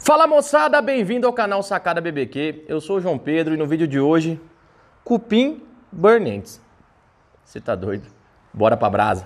Fala moçada, bem-vindo ao canal Sacada BBQ. Eu sou o João Pedro e no vídeo de hoje, cupim Burnentes. Você tá doido? Bora pra brasa.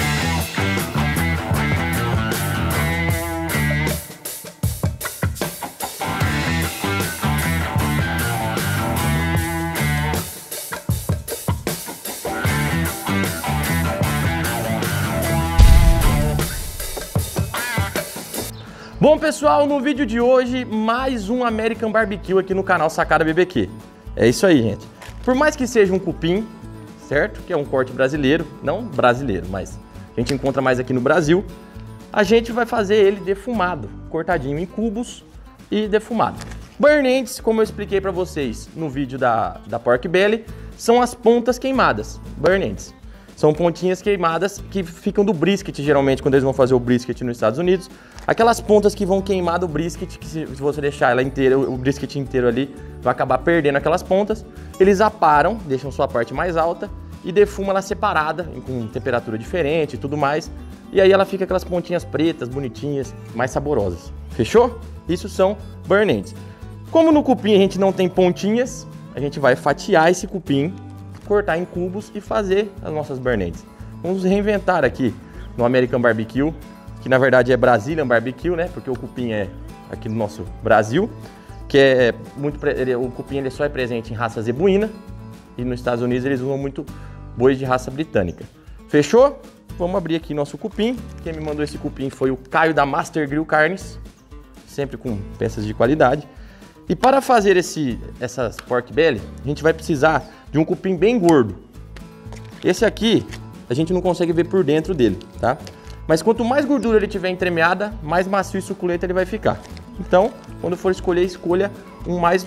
Bom pessoal, no vídeo de hoje, mais um American Barbecue aqui no canal Sacada BBQ. É isso aí, gente. Por mais que seja um cupim, certo? Que é um corte brasileiro, não brasileiro, mas a gente encontra mais aqui no Brasil. A gente vai fazer ele defumado, cortadinho em cubos e defumado. Burnentes, como eu expliquei pra vocês no vídeo da Pork Belly, são as pontas queimadas, Burnentes. São pontinhas queimadas que ficam do brisket, geralmente, quando eles vão fazer o brisket nos Estados Unidos. Aquelas pontas que vão queimar do brisket, que se você deixar ela inteira, o brisket inteiro ali, vai acabar perdendo aquelas pontas. Eles aparam, deixam sua parte mais alta e defumam ela separada, com temperatura diferente e tudo mais. E aí ela fica aquelas pontinhas pretas, bonitinhas, mais saborosas. Fechou? Isso são Burnentes. Como no cupim a gente não tem pontinhas, a gente vai fatiar esse cupim, cortar em cubos e fazer as nossas Burnentes. Vamos reinventar aqui no American Barbecue, que na verdade é Brazilian Barbecue, né? Porque o cupim é aqui no nosso Brasil, que é muito, o cupim ele só é presente em raça zebuína e nos Estados Unidos eles usam muito bois de raça britânica. Fechou? Vamos abrir aqui nosso cupim. Quem me mandou esse cupim foi o Caio da Master Grill Carnes, sempre com peças de qualidade. E para fazer essas pork belly, a gente vai precisar de um cupim bem gordo. Esse aqui, a gente não consegue ver por dentro dele, tá? Mas quanto mais gordura ele tiver entremeada, mais macio e suculento ele vai ficar. Então, quando for escolher, escolha um mais...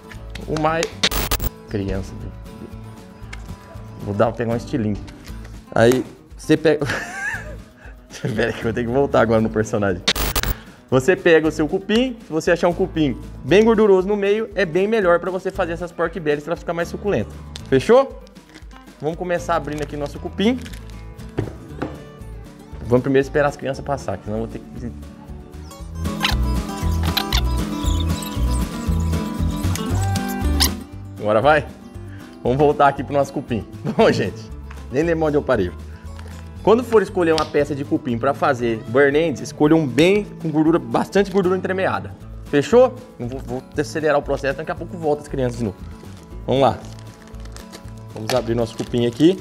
Criança. Vou pegar um estilingue. Aí, você pega... Espera que eu tenho que voltar agora no personagem. Você pega o seu cupim, se você achar um cupim bem gorduroso no meio, é bem melhor para você fazer essas pork bellies para ficar mais suculento. Fechou? Vamos começar abrindo aqui nosso cupim. Vamos primeiro esperar as crianças passar, que senão eu vou ter que... Agora vai? Vamos voltar aqui pro nosso cupim. Bom, gente, nem lembro onde eu parei. Quando for escolher uma peça de cupim para fazer Burnentes, escolha um bem com gordura, bastante gordura entremeada. Fechou? Vou acelerar o processo, daqui a pouco volta as crianças de novo. Vamos lá. Vamos abrir nosso cupim aqui.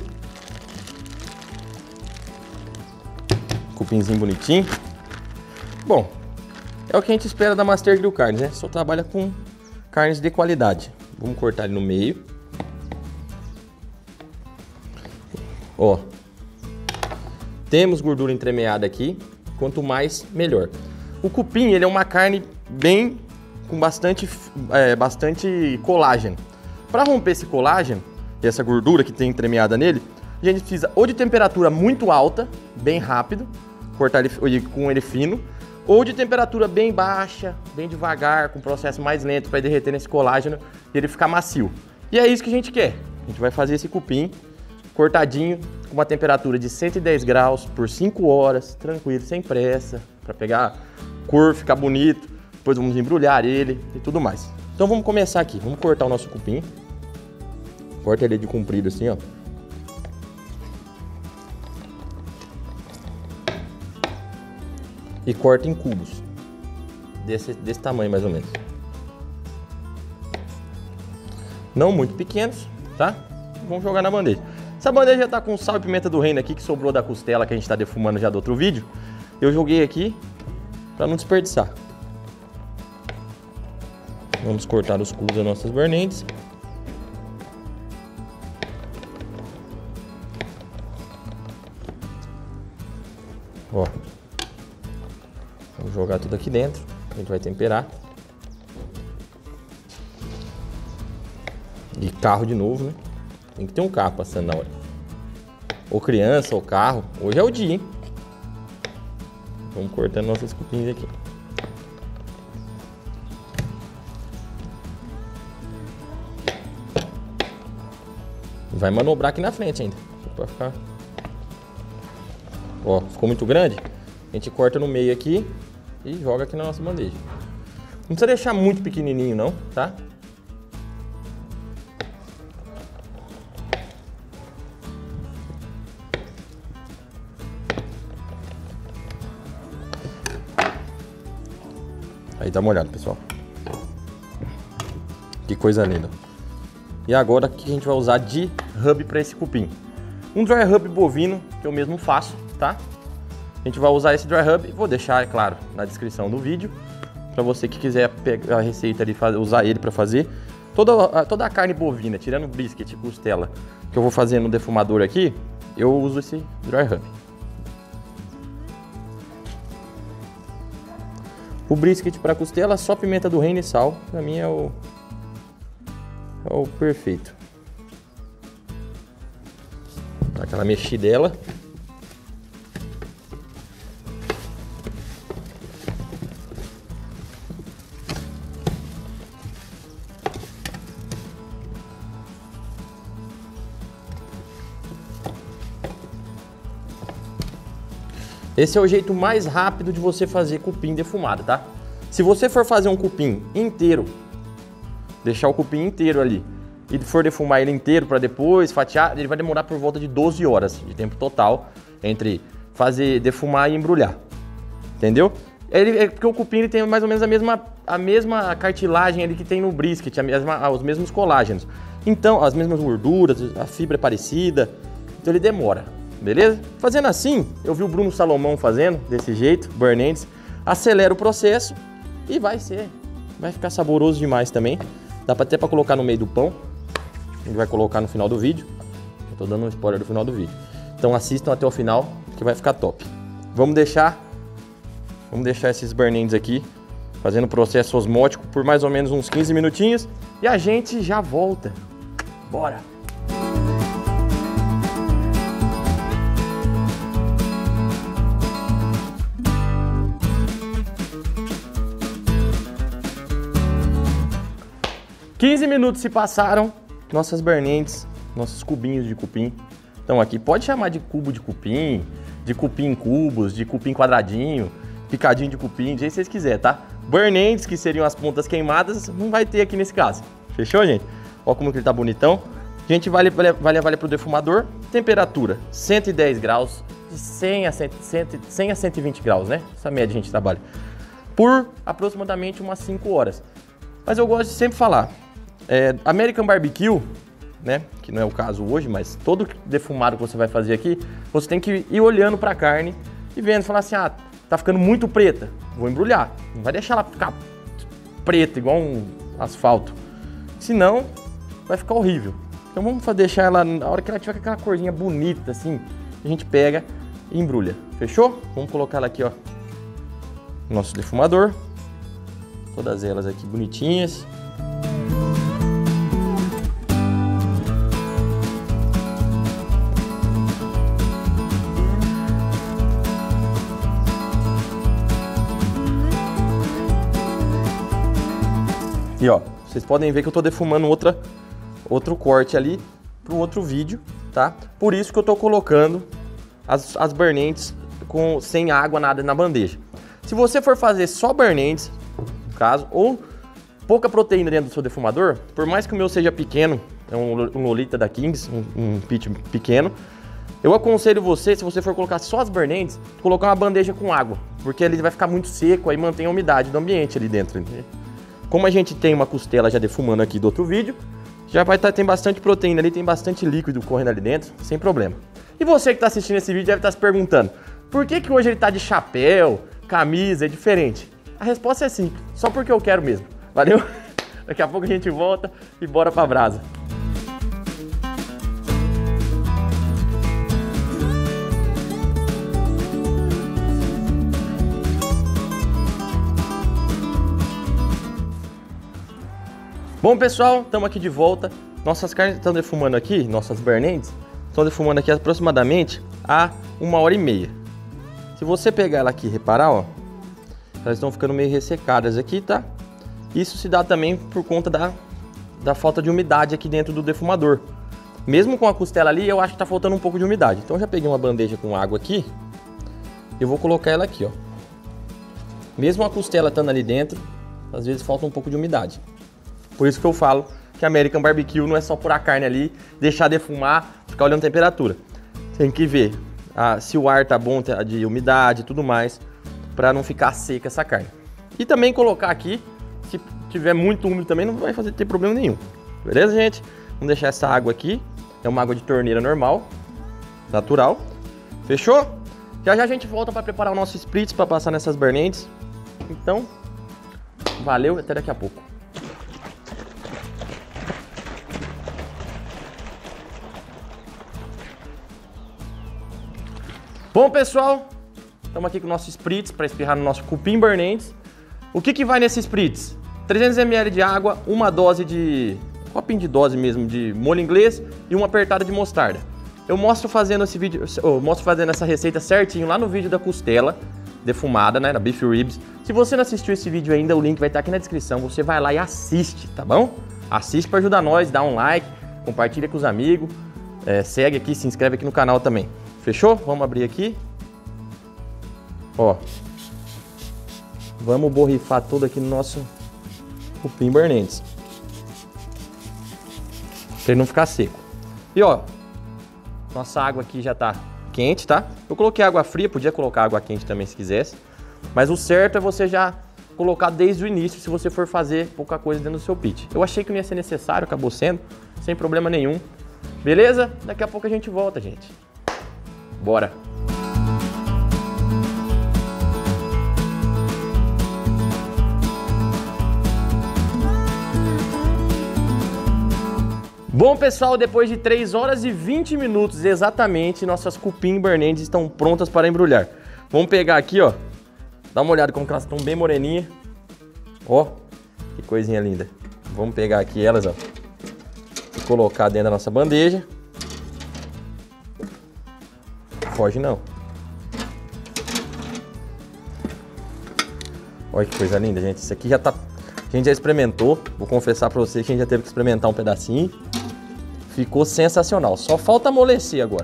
Cupinzinho bonitinho. Bom, é o que a gente espera da Master Grill Carnes, né? Só trabalha com carnes de qualidade. Vamos cortar ele no meio. Ó. Temos gordura entremeada aqui, quanto mais, melhor. O cupim, ele é uma carne bem, com bastante colágeno. Para romper esse colágeno, e essa gordura que tem entremeada nele, a gente precisa ou de temperatura muito alta, bem rápido, cortar ele com ele fino, ou de temperatura bem baixa, bem devagar, com processo mais lento para derreter nesse colágeno e ele ficar macio. E é isso que a gente quer. A gente vai fazer esse cupim cortadinho, com uma temperatura de 110 graus por 5 horas, tranquilo, sem pressa, para pegar cor, ficar bonito. Depois vamos embrulhar ele e tudo mais. Então vamos começar aqui, vamos cortar o nosso cupim. Corta ele de comprido assim, ó. E corta em cubos, desse tamanho mais ou menos. Não muito pequenos, tá? Vamos jogar na bandeja. Essa bandeja já tá com sal e pimenta do reino aqui, que sobrou da costela que a gente tá defumando já do outro vídeo. Eu joguei aqui para não desperdiçar. Vamos cortar os cubos das nossas Burnentes. Ó. Vamos jogar tudo aqui dentro. A gente vai temperar. E carro de novo, né? Tem que ter um carro passando na hora. Ou criança, ou carro. Hoje é o dia, hein? Vamos cortando nossos cupins aqui. Vai manobrar aqui na frente ainda. Pra ficar... Ó, ficou muito grande? A gente corta no meio aqui e joga aqui na nossa bandeja. Não precisa deixar muito pequenininho não, tá? Aí dá uma olhada, pessoal. Que coisa linda. E agora o que a gente vai usar de hub para esse cupim? Um dry rub bovino, que eu mesmo faço, tá? A gente vai usar esse dry rub, vou deixar, é claro, na descrição do vídeo, para você que quiser pegar a receita ali, usar ele para fazer. Toda a carne bovina, tirando brisket e costela, que eu vou fazer no defumador aqui, eu uso esse dry rub. O brisket para costela, só pimenta do reino e sal, para mim é o perfeito. Dá aquela mexidela. Esse é o jeito mais rápido de você fazer cupim defumado, tá? Se você for fazer um cupim inteiro, deixar o cupim inteiro ali e for defumar ele inteiro para depois fatiar, ele vai demorar por volta de 12 horas de tempo total entre defumar e embrulhar. Entendeu? Porque o cupim ele tem mais ou menos a mesma cartilagem ali que tem no brisket, os mesmos colágenos. Então, as mesmas gorduras, a fibra é parecida, então ele demora. Beleza? Fazendo assim, eu vi o Bruno Salomão fazendo desse jeito, burn ends, acelera o processo e vai ficar saboroso demais também. Dá até para colocar no meio do pão. A gente vai colocar no final do vídeo. Eu tô dando um spoiler do final do vídeo. Então assistam até o final que vai ficar top. Vamos deixar esses burn ends aqui fazendo o processo osmótico por mais ou menos uns 15 minutinhos e a gente já volta. Bora! 15 minutos se passaram, nossas burn ends, nossos cubinhos de cupim estão aqui. Pode chamar de cubo de cupim em cubos, de cupim quadradinho, picadinho de cupim, do jeito que vocês quiserem, tá? Burn ends, que seriam as pontas queimadas, não vai ter aqui nesse caso. Fechou, gente? Olha como que ele tá bonitão. A gente vai levar ele pro defumador. Temperatura 110 graus, de 100 a 120 graus, né? Essa média a gente trabalha. Por aproximadamente umas 5 horas. Mas eu gosto de sempre falar, American Barbecue, né? Que não é o caso hoje, mas todo defumado que você vai fazer aqui, você tem que ir olhando pra carne e vendo, falar assim, ah, tá ficando muito preta, vou embrulhar. Não vai deixar ela ficar preta, igual um asfalto. Senão, vai ficar horrível. Então vamos deixar ela, na hora que ela tiver com aquela corzinha bonita assim, a gente pega e embrulha. Fechou? Vamos colocar ela aqui, ó, no nosso defumador. Todas elas aqui bonitinhas. E ó, vocês podem ver que eu tô defumando outro corte ali para um outro vídeo, tá? Por isso que eu tô colocando as burn ends sem água, nada na bandeja. Se você for fazer só burn ends, no caso, ou pouca proteína dentro do seu defumador, por mais que o meu seja pequeno, é um Lolita da Kings, um pit pequeno, eu aconselho você, se você for colocar só as burn ends, colocar uma bandeja com água, porque ele vai ficar muito seco, aí mantém a umidade do ambiente ali dentro. Como a gente tem uma costela já defumando aqui do outro vídeo, já tem bastante proteína ali, tem bastante líquido correndo ali dentro, sem problema. E você que está assistindo esse vídeo deve estar se perguntando, por que hoje ele está de chapéu, camisa, é diferente? A resposta é simples, só porque eu quero mesmo. Valeu? Daqui a pouco a gente volta e bora pra brasa. Bom, pessoal, estamos aqui de volta. Nossas carnes estão defumando aqui, nossas burn ends, estão defumando aqui aproximadamente a 1h30. Se você pegar ela aqui e reparar, ó, elas estão ficando meio ressecadas aqui, tá? Isso se dá também por conta da falta de umidade aqui dentro do defumador. Mesmo com a costela ali, eu acho que tá faltando um pouco de umidade. Então eu já peguei uma bandeja com água aqui, eu vou colocar ela aqui, ó. Mesmo a costela estando ali dentro, às vezes falta um pouco de umidade. Por isso que eu falo que American Barbecue não é só pôr a carne ali, deixar defumar, ficar olhando a temperatura. Tem que ver se o ar tá bom de umidade e tudo mais, para não ficar seca essa carne. E também colocar aqui, se tiver muito úmido também não vai ter problema nenhum. Beleza, gente? Vamos deixar essa água aqui, é uma água de torneira normal, natural. Fechou? Já já a gente volta para preparar o nosso spritz para passar nessas burnades. Então, valeu, até daqui a pouco. Bom, pessoal, estamos aqui com o nosso spritz para espirrar no nosso cupim burnades. O que vai nesse spritz? 300 ml de água, uma dose de... copinho de dose mesmo de molho inglês e uma apertada de mostarda. Eu mostro fazendo esse vídeo, mostro fazendo essa receita certinho lá no vídeo da costela defumada, né, da beef ribs. Se você não assistiu esse vídeo ainda, o link vai estar aqui na descrição. Você vai lá e assiste, tá bom? Assiste para ajudar nós, dá um like, compartilha com os amigos, segue aqui, se inscreve aqui no canal também. Fechou? Vamos abrir aqui. Ó. Vamos borrifar tudo aqui no nosso cupim burnades. Pra ele não ficar seco. E ó, nossa água aqui já tá quente, tá? Eu coloquei água fria, podia colocar água quente também se quisesse. Mas o certo é você já colocar desde o início, se você for fazer pouca coisa dentro do seu pit. Eu achei que não ia ser necessário, acabou sendo, sem problema nenhum. Beleza? Daqui a pouco a gente volta, gente. Bora! Bom, pessoal, depois de 3 horas e 20 minutos exatamente, nossas cupim burnades estão prontas para embrulhar. Vamos pegar aqui, ó. Dá uma olhada como que elas estão bem moreninhas. Ó, que coisinha linda. Vamos pegar aqui elas, ó, e colocar dentro da nossa bandeja. Foge não. Olha que coisa linda, gente. Isso aqui já tá... A gente já experimentou. Vou confessar pra vocês que a gente já teve que experimentar um pedacinho. Ficou sensacional. Só falta amolecer agora.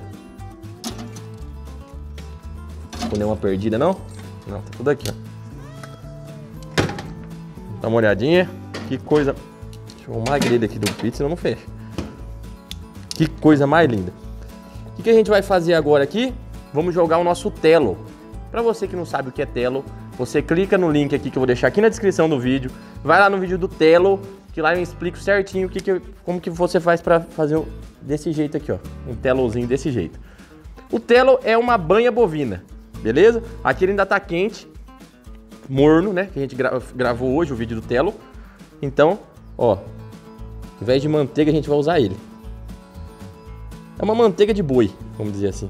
Não ficou nenhuma perdida, não? Não, tá tudo aqui, ó. Dá uma olhadinha. Que coisa... Deixa eu arrumar a grelha aqui do pizza, senão não fecha. Que coisa mais linda. O que a gente vai fazer agora aqui? Vamos jogar o nosso telo. Pra você que não sabe o que é telo, você clica no link aqui que eu vou deixar aqui na descrição do vídeo. Vai lá no vídeo do telo, que lá eu explico certinho como que você faz pra fazer desse jeito aqui, ó. Um telozinho desse jeito. O telo é uma banha bovina, beleza? Aqui ele ainda tá quente, morno, né? Que a gente gravou hoje o vídeo do telo. Então, ó, ao invés de manteiga a gente vai usar ele. É uma manteiga de boi, vamos dizer assim.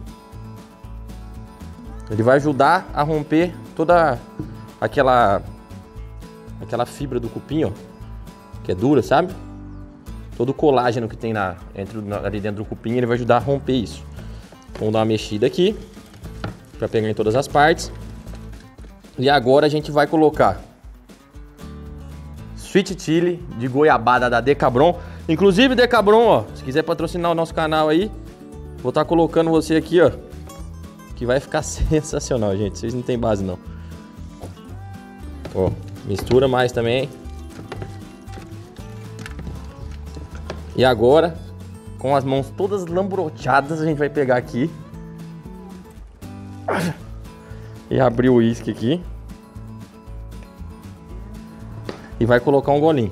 Ele vai ajudar a romper toda aquela fibra do cupim, ó, que é dura, sabe? Todo o colágeno que tem ali dentro do cupim, ele vai ajudar a romper isso. Vamos dar uma mexida aqui, para pegar em todas as partes. E agora a gente vai colocar Sweet Chili de goiabada da Decabron. Inclusive, Decabron, ó, se quiser patrocinar o nosso canal aí, vou estar colocando você aqui, ó, que vai ficar sensacional, gente. Vocês não tem base, não. Ó, mistura mais também. E agora, com as mãos todas lambroteadas, a gente vai pegar aqui e abrir o uísque aqui. E vai colocar um golinho.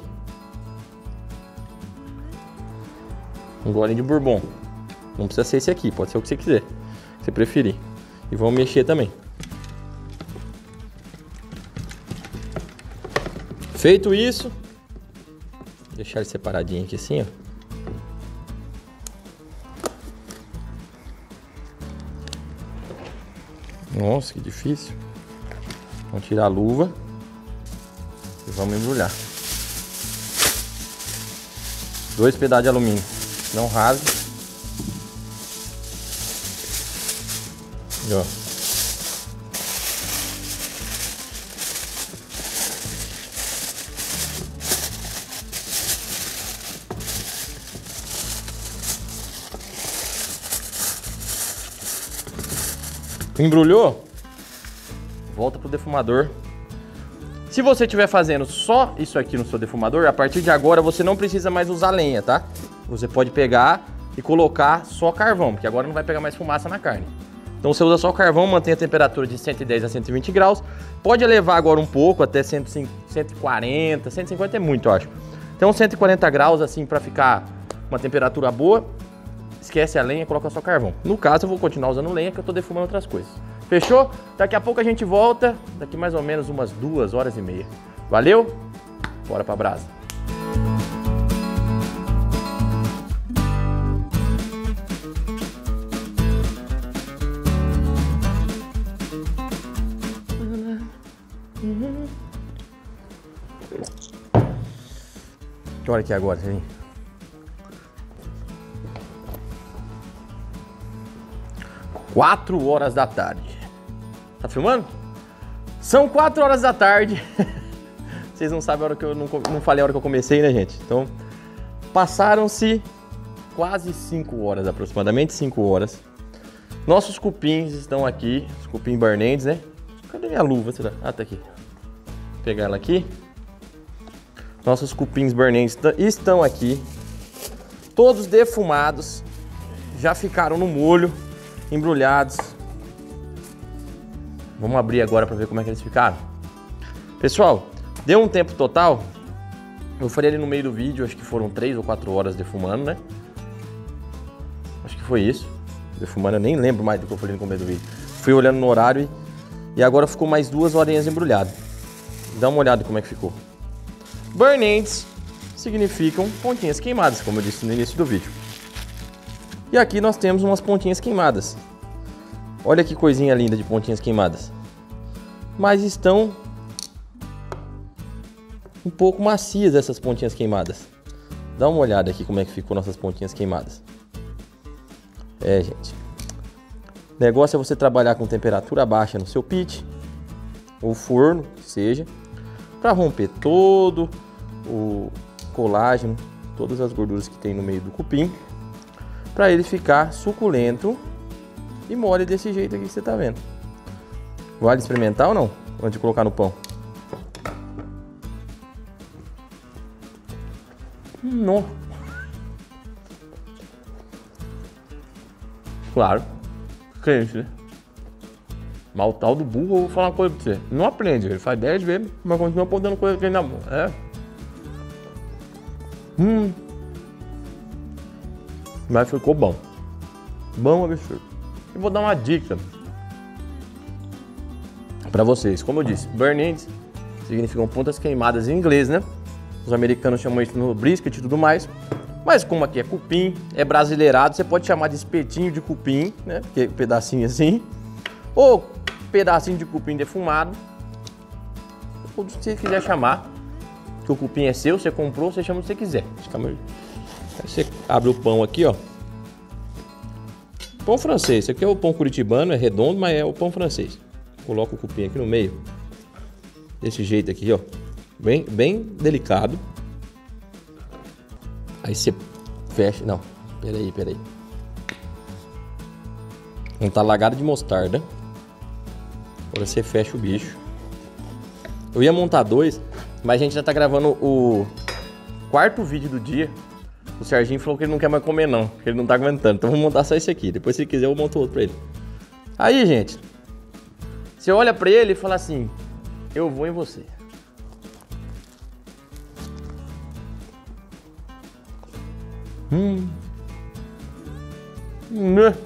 Um golinho de bourbon. Não precisa ser esse aqui, pode ser o que você quiser, se você preferir. E vamos mexer também. Feito isso, deixar ele separadinho aqui assim, ó. Nossa, que difícil. Vamos tirar a luva e vamos embrulhar. 2 pedaços de alumínio, não rasgue. E ó. Embrulhou? Volta pro defumador. Se você estiver fazendo só isso aqui no seu defumador, a partir de agora você não precisa mais usar lenha, tá? Você pode pegar e colocar só carvão, porque agora não vai pegar mais fumaça na carne. Então você usa só o carvão, mantém a temperatura de 110 a 120 graus. Pode elevar agora um pouco, até 140, 150 é muito, eu acho. Então 140 graus assim para ficar uma temperatura boa. Esquece a lenha e coloca só carvão. No caso eu vou continuar usando lenha, que eu tô defumando outras coisas. Fechou? Daqui a pouco a gente volta, daqui mais ou menos umas 2h30. Valeu? Bora pra brasa. Que hora que é agora, hein? 4 horas da tarde. Tá filmando? São 4 horas da tarde. Vocês não sabem a hora que eu não falei a hora que eu comecei, né, gente? Então, passaram-se quase 5 horas, aproximadamente 5 horas. Nossos cupins estão aqui, os cupim Burnendes, né? Cadê minha luva? Será? Ah, tá aqui. Vou pegar ela aqui. Nossos cupins Burnendes estão aqui, todos defumados, já ficaram no molho, embrulhados. Vamos abrir agora para ver como é que eles ficaram. Pessoal, deu um tempo total, eu falei ali no meio do vídeo, acho que foram 3 ou 4 horas defumando, né? Acho que foi isso, defumando, eu nem lembro mais do que eu falei no começo do vídeo. Fui olhando no horário e agora ficou mais 2 horinhas embrulhado. Dá uma olhada como é que ficou. Burnendes significam pontinhas queimadas, como eu disse no início do vídeo. E aqui nós temos umas pontinhas queimadas. Olha que coisinha linda de pontinhas queimadas. Mas estão um pouco macias essas pontinhas queimadas. Dá uma olhada aqui como é que ficou nossas pontinhas queimadas. É, gente. O negócio é você trabalhar com temperatura baixa no seu pit, ou forno, que seja, para romper todo o colágeno, todas as gorduras que tem no meio do cupim, para ele ficar suculento e mole desse jeito aqui que você tá vendo. Vale experimentar ou não? Antes de colocar no pão. Não. Claro. Quente, né? Mas o tal do burro, eu vou falar uma coisa pra você. Não aprende, ele faz 10 vezes, mas continua botando coisa aqui na mão. É. Mas ficou bom. Bom absurdo. E vou dar uma dica pra vocês. Como eu disse, Burnendes significam pontas queimadas em inglês, né? Os americanos chamam isso no brisket e tudo mais. Mas como aqui é cupim, é brasileirado, você pode chamar de espetinho de cupim, né? Porque é um pedacinho assim. Ou pedacinho de cupim defumado. Ou do que você quiser chamar. Que o cupim é seu, você comprou, você chama o que você quiser. Aí você abre o pão aqui, ó. Pão francês. Esse aqui é o pão curitibano, é redondo, mas é o pão francês. Coloca o cupim aqui no meio. Desse jeito aqui, ó. Bem delicado. Aí você fecha. Não, peraí. Um talagado de mostarda. Agora você fecha o bicho. Eu ia montar 2, mas a gente já tá gravando o 4º vídeo do dia. O Serginho falou que ele não quer mais comer não, que ele não tá aguentando. Então vamos montar só esse aqui. Depois, se quiser, eu monto outro pra ele. Aí, gente, você olha pra ele e fala assim: eu vou em você. Né?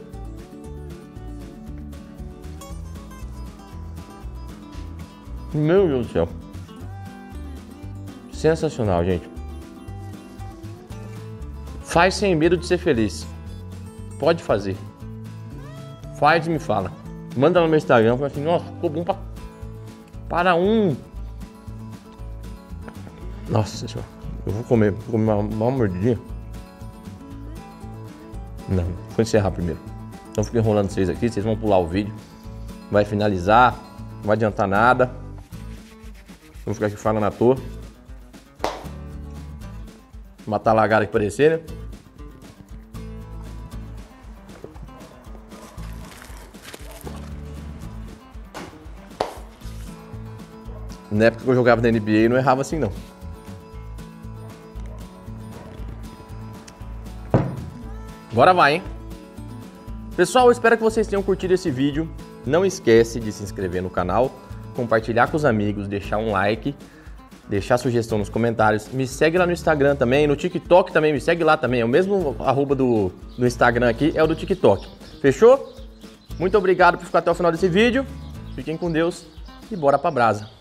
Meu Deus do céu. Sensacional, gente. Faz sem medo de ser feliz. Pode fazer. Faz e me fala. Manda no meu Instagram, fala assim: nossa, ficou bom para um. Nossa senhora. Eu vou comer uma mordidinha. Não, vou encerrar primeiro. Então fico enrolando vocês aqui, vocês vão pular o vídeo. Vai finalizar, não vai adiantar nada. Vou ficar aqui falando à toa. Matar a lagarta que parecer, né? Na época que eu jogava na NBA, não errava assim, não. Agora vai, hein? Pessoal, eu espero que vocês tenham curtido esse vídeo. Não esquece de se inscrever no canal, compartilhar com os amigos, deixar um like, deixar sugestão nos comentários. Me segue lá no Instagram também, no TikTok também, me segue lá também. É o mesmo arroba do Instagram aqui, é o do TikTok. Fechou? Muito obrigado por ficar até o final desse vídeo. Fiquem com Deus e bora pra brasa.